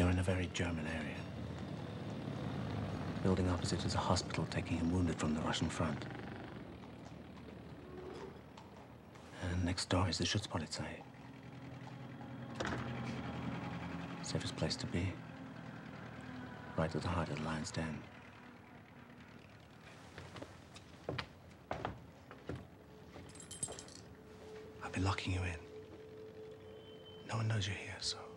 You're in a very German area. Building opposite is a hospital taking in wounded from the Russian front. And next door is the Schutzpolizei. Safest place to be. Right at the heart of the Lion's Den. I've been locking you in. No one knows you're here, so